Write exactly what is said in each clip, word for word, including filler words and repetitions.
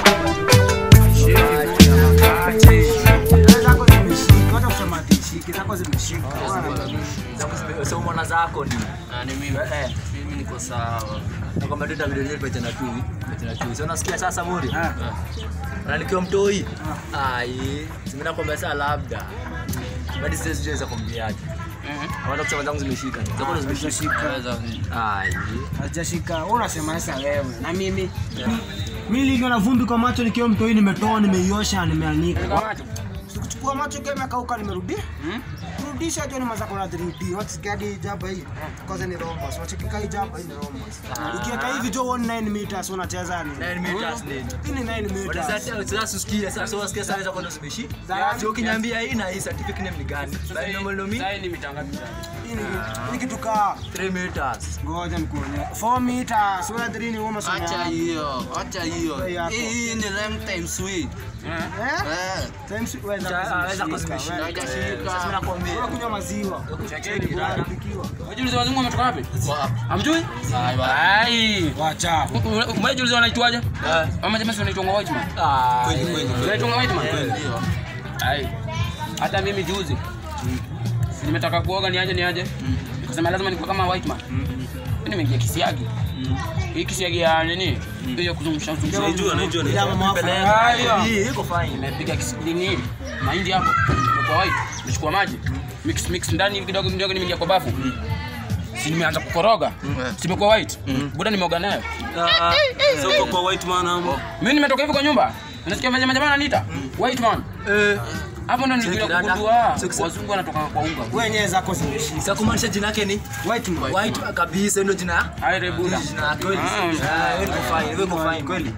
Sio mwana zako ni. Na ni mimi. Eh, mimi niko sawa. Na kama dada video yetu pete na tu, pete na tu. Sio unasikia sasa Muri? Ah. Na nikiwa mtoi. Ai, simena kwamba sasa labda. Badi sisi tuweza kumbiaje. Mhm. Hata kusema zangu zimeshika. Zako zimeshika. Ai, hajashika. Unasema sasa wewe. Na mimi mimi niliona vumbi kwa macho nikiwa mtoi, nimetoa, nimeiosha, nimeanika. Sikuchukua macho kama imekauka, nimerudia. Mhm. Rudisha joni mazako na three D. What's gadi jaba hii? Kwanza ni rombo. So chikika hii jaba hii ni rombo. Ukiweka hivi jo nine meters unacheza ni. nine meters nini? Hii ni nine meters. Sasa sasa usikie sasa so usikie sasa kwa ndio zimeshi. Sio ukiniambia hii na hii certificate name ni gani? Bali ndio mimi. Sasa ni mitanga mitanga. Hii ni hii kitu ka three meters. Ngoja nikuone. four meters. Sura three ni woma sana. Acha hiyo, acha hiyo. Hii ni long time sweet. Eh? Eh. Time sweet waweza kuzimisha. Sasa nakwambia. Kunywa maziwa. Chekeni rada. Wajuliza wazungu wametoka wapi? Hamjui? Ai. Wacha. Umejuliza wanaitwaje? Eh. Ama jamaa wanaitwa white man. Ah. Kweli kweli. Wanaitwa white man. Ndio. Ai. Hata mimi juzi. Nimetaka kuoga niaje niaje? Nikasema lazima nikuwe kama white man. Mimi nimeingia kisiagi. Hii kisiagi ya nini? Hiyo kuzungusha zungusha. Unajua unajua ni. Hii iko fine. Nimepiga kisiagi mahindi hapo. Kwa white. Nimechukua maji. Mix mix ndani hivi kidogo kidogo, nimeingia kwa bafu. Si nimeanza kukoroga. Simekuwa white. Buda nimeoga nayo. Sio kwa white man hapo. Mimi nimetoka hivi kwa nyumba. Unasikia jamaa jamaa ananiita white man. Eh. Hapo ndo nilikuja kugundua wazungu wanatoka kwa unga. Wewe nyenye zako zimeshika. Sasa kumaanisha jina yake ni white man. White kabisa ndio jina. Haire Buda. Jina kweli. Ah, wewe uko fine, wewe uko fine kweli.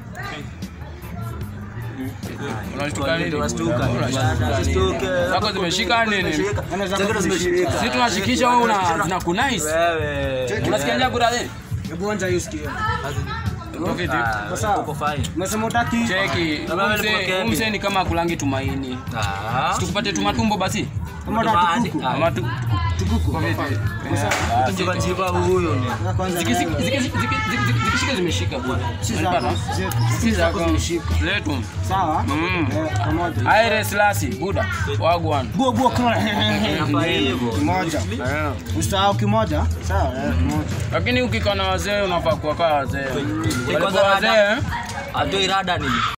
Unashtuka nini? Unashtuka. Unashtuka. Zako zimeshika nini? Zako zimeshika. Sisi tunashikisha wewe una zinakunice. Wewe. Unasikia nje bura leo? Hebu anja usikie. Okay, sawa. Uko fine. Unasema utaki? Cheki. Umse ni kama kulangi tumaini. Ah. Tukupate tumatumbo basi. Kama tukuku. Kama tu tukuku. Kwa vipi? Jiba jiba huyo ni. Zikishika zimeshika bwana. Sisi zako zimeshika. Letu. Sawa? Eh, pamoja. Haire Slasi, Buda. Wagwan. Buo buo kama hivyo. Kimoja. Usahau kimoja? Sawa, eh, kimoja. Lakini ukikaa na wazee unafaa kuwa kama wazee. Kwanza wazee, adoi rada nini?